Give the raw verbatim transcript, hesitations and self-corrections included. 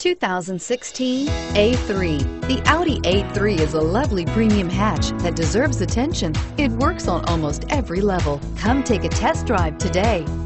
two thousand sixteen A three. The Audi A three is a lovely premium hatch that deserves attention. It works on almost every level. Come take a test drive today.